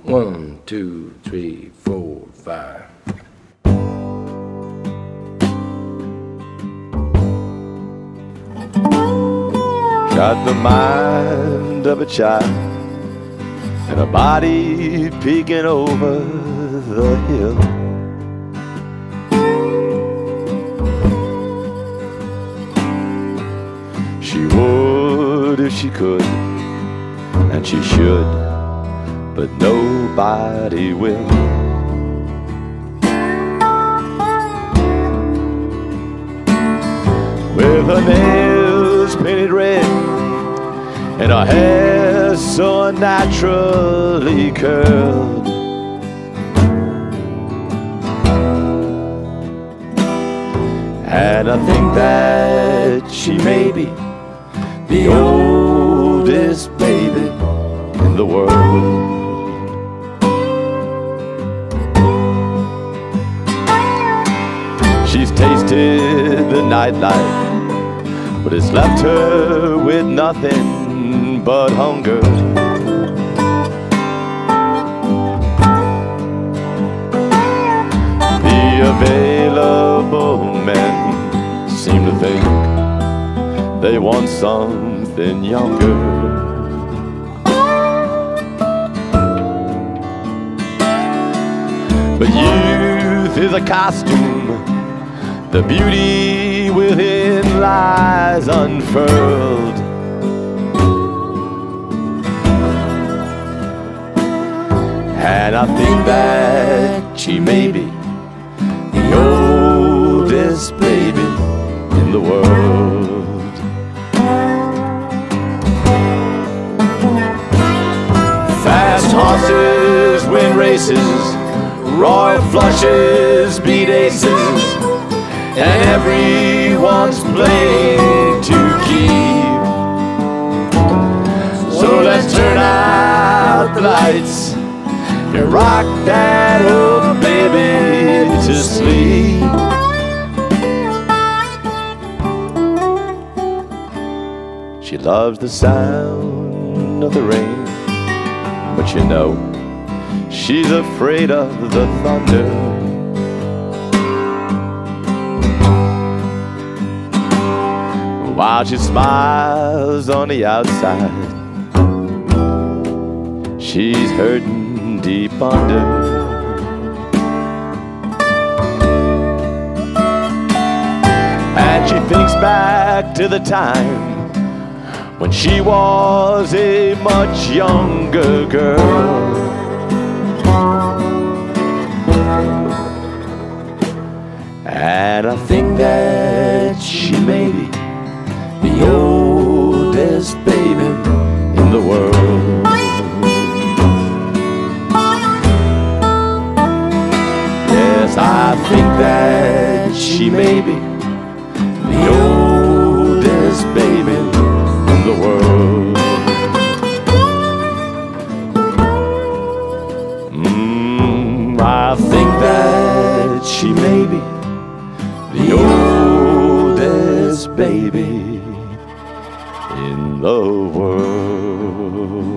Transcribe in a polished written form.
1, 2, 3, 4, 5. Got the mind of a child and a body peeking over the hill. She would if she could, and she should, but nobody will. With her nails painted red and her hair so unnaturally curled, and I think that she may be the oldest baby in the world. She's tasted the nightlife, but it's left her with nothing but hunger. The available men seem to think they want something younger. But youth is a costume, the beauty within lies unfurled. And I think that she may be the oldest baby in the world. Fast horses win races, royal flushes beat aces, and everyone's playing to keep. So let's turn out the lights and rock that old baby to sleep. She loves the sound of the rain, but you know she's afraid of the thunder. While she smiles on the outside, she's hurting deep under. And she thinks back to the time when she was a much younger girl. And I think that she may be the oldest baby in the world. Yes, I think that she may be the oldest baby in the world. I think that she may be the oldest baby in the world.